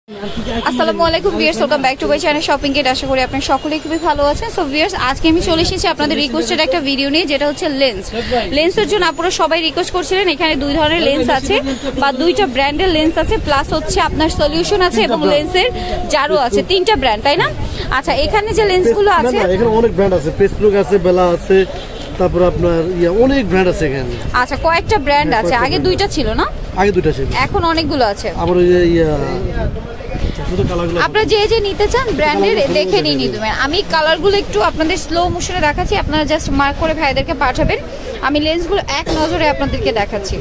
আসসালামু আলাইকুম viewers, welcome back to my channel shopping kit. আশা করি আপনারা সকলেই খুবই ভালো আছেন। সো ভিউয়ার্স, আজকে আমি চলে এসেছি আপনাদের রিকোয়েস্টেড একটা ভিডিও নিয়ে, যেটা হচ্ছে লেন্সের জন্য আপনারা সবাই রিকোয়েস্ট করছিলেন। এখানে দুই ধরনের লেন্স আছে বা দুইটা ব্র্যান্ডের লেন্স আছে, প্লাস হচ্ছে আপনার সলিউশন আছে এবং লেন্সের জারও আছে, তিনটা ব্র্যান্ড, তাই না? আচ্ছা, এখানে যে লেন্সগুলো আছে, এখানে অনেক ব্র্যান্ড আছে, পেসলুক আছে, বেলা আছে, তারপর আপনার অনেক ব্র্যান্ড আছে এখানে। আচ্ছা, কয়েকটা ব্র্যান্ড আছে। আগে দুইটা ছিল না? আগে দুইটা ছিল, এখন অনেকগুলো আছে। আবার ওই যে আপনারা যে যে নিতে চান ব্র্যান্ডের দেখে নিয়ে নিতে পারেন। আমি কালারগুলো একটু আপনাদের স্লো মোশনে দেখাচ্ছি, আপনারা জাস্ট মার্ক করে ভাইদেরকে পাঠাবেন। আমি লেন্সগুলো এক নজরে আপনাদেরকে দেখাচ্ছি।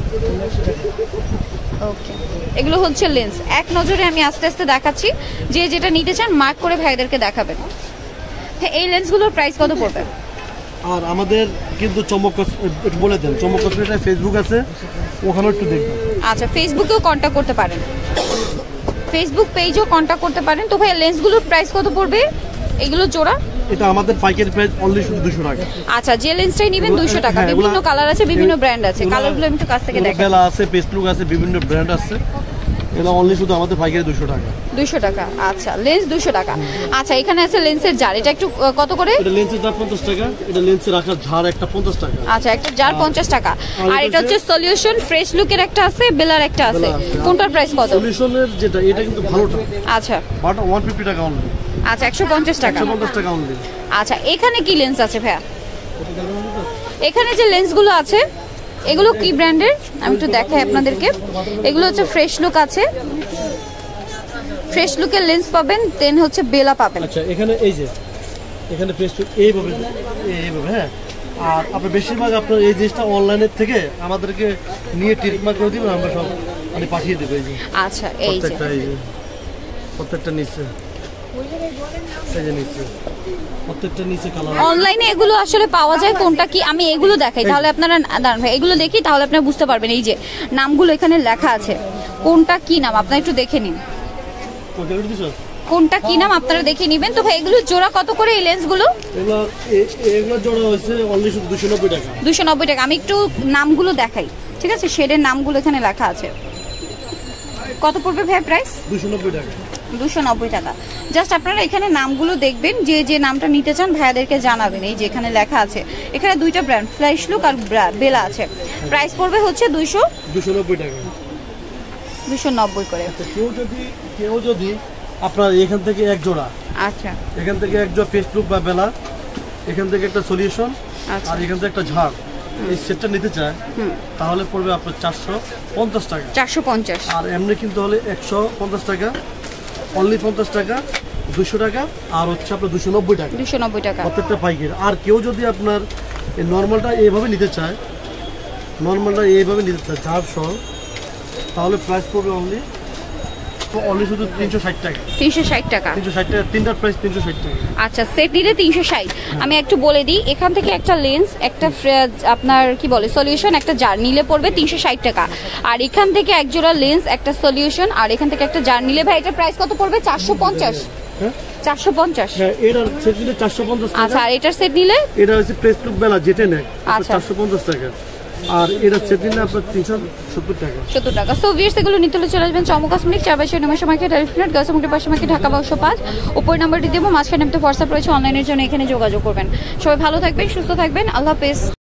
ওকে, এগুলো হচ্ছে লেন্স, এক নজরে আমি আস্তে আস্তে দেখাচ্ছি। যে যেটা নিতে চান মার্ক করে ভাইদেরকে দেখাবেন। হ্যাঁ, এই লেন্সগুলোর প্রাইস কত পড়বে? আর আমাদের কিন্তু চমক একটু বলে দেন, চমক কসমেটিক ফেসবুক আছে, ওখানে একটু দেখবেন। আচ্ছা, ফেসবুকেও কন্ট্যাক্ট করতে পারেন, ফেসবুক পেজও কন্ট্যাক্ট করতে পারেন। তো ভাই, লেন্সগুলোর প্রাইস কত পড়বে এগুলো জোড়া? এটা আমাদের পাইকারি প্রাইস অনলি শুধু 200 টাকা। আচ্ছা, যে লেন্সটাই নেবেন 200 টাকা। বিভিন্ন কালার আছে, বিভিন্ন ব্র্যান্ড আছে। কালারগুলো আমি একটু কাছ থেকে দেখাই। বেলা আছে, পেসলুক আছে, বিভিন্ন ব্র্যান্ড আছে। এটা অনলি শুধু আমাদের পাইকারি 200 টাকা। 200 টাকা। আচ্ছা, লেন্স 200 টাকা। আচ্ছা, এখানে আছে লেন্সের জার, এটা একটু কত করে? এটা লেন্সের জার 50 টাকা, এটা লেন্সের রাখার ঝাড় একটা 50 টাকা। আচ্ছা, একটা জার 50 টাকা। আর এটা হচ্ছে সলিউশন ফ্রেশ লুকের একটা আছে, বেলার একটা আছে। কোনটার প্রাইস কত? সলিউশনের যেটা, এটা কিন্তু ভালোটা। আচ্ছা, বাট 150 টাকা অনলি। আচ্ছা, 150 টাকা। 150 টাকা অনলি। আচ্ছা, এখানে কি লেন্স আছে ভাইয়া? এখানে যে লেন্সগুলো আছে এগুলো কি ব্র্যান্ডের আমি একটু দেখাই আপনাদেরকে। এগুলো হচ্ছে ফ্রেশ লুক আছে, ফ্রেশ লুকের লেন্স পাবেন, দেন হচ্ছে বেলা পাবেন। আচ্ছা, এখানে এই যে এখানে ফ্রেশ লুক এইভাবে, হ্যাঁ। আর আপনি বেশিরভাগ আপনার এই জিনিসটা অনলাইনের থেকে আমাদেরকে নিয়ে ট্রিটমেন্ট করে দিবেন, আমরা সব আমি পাঠিয়ে দেবো। এই যে আচ্ছা, এই যে প্রত্যেকটা নিচে, এই যে নিচে প্রত্যেকটা নিচে কালার। অনলাইনে এগুলো আসলে পাওয়া যায়, কোনটা কি আমি এগুলো দেখাই, তাহলে আপনারা দাঁড়ান ভাই, এগুলো দেখি তাহলে আপনারা বুঝতে পারবেন। এই যে নামগুলো এখানে লেখা আছে, কোনটা কি নাম আপনারা একটু দেখে নিন, কোনটা কি নাম আপনারা দেখে নেবেন। তো ভাই, এগুলো জোড়া কত করে এই লেন্সগুলো? এগুলো জোড়া হচ্ছে অনলি শুধু 290 টাকা। 290 টাকা। আমি একটু নামগুলো দেখাই, ঠিক আছে? শেডের নামগুলো এখানে লেখা আছে। কত পড়বে ভাই প্রাইস? 290 টাকা। 290 টাকা। জাস্ট আপনারা এখানে নামগুলো দেখবেন, যে যে নামটা নিতে চান ভাইয়াদেরকে জানাবেন। এই যে এখানে লেখা আছে, এখানে দুইটা ব্র্যান্ড, ফ্ল্যাশ লুক আর বেলা আছে। প্রাইস পড়বে হচ্ছে 290 টাকা। 290 করে। কেউ যদি আপনার এখান থেকে এক জোড়া, আচ্ছা, এখান থেকে এক জোড়া ফেসলুক বা বেলা, এখান থেকে একটা সলিউশন, আর এখান থেকে একটা ঝাড়, এই সেটটা নিতে চায়, তাহলে পড়বে আপনার 450 টাকা। 450। আর এমনি কিন্তু হলে 150 টাকা, অনলি 50 টাকা, 200 টাকা, আর হচ্ছে আপনার 290 টাকা। 290 টাকা প্রত্যেকটা পাইকারি। আর কেউ যদি আপনার এই নর্মালটা এইভাবে নিতে চায়, ঝাড় সহ, তাহলে প্রাইস পড়বে অনলি শুধু 360 টাকা। 360 টাকা। 360 টাকা, তিনটার প্রাইস 360 টাকা। আচ্ছা, সেট নিলে 360। আমি একটু বলে দিই, এখান থেকে একটা লেন্স, একটা আপনার কি বলে সলিউশন, একটা জার নিলে পড়বে 360 টাকা। আর এখান থেকে এক জোড়া লেন্স, একটা সলিউশন, আর এখান থেকে একটা জার নিলে ভাই এটা প্রাইস কত পড়বে? 450। 450। হ্যাঁ, এটার সেট নিলে 450 টাকা। আচ্ছা, আর এটার সেট নিলে? এটা হচ্ছে ফেসলুক বেলা যেটা নেয়, আচ্ছা, 450 টাকা। আর এটা সেট নিলে আপনার 370 টাকা। 70 টাকা। সো ভিউয়ার্স, এগুলো নিতে হলে চলে আসবেন Chamak cosmetic, 4/9 market, telephone girls market, পাশে মার্কেট, ঢাকা 1205। উপর নাম্বারটি দেবো, মাঝখানে হোয়াটসঅ্যাপ রয়েছে, অনলাইনের জন্য এখানে যোগাযোগ করবেন। সবাই ভালো থাকবেন, সুস্থ থাকবেন, আল্লাহ হাফেজ।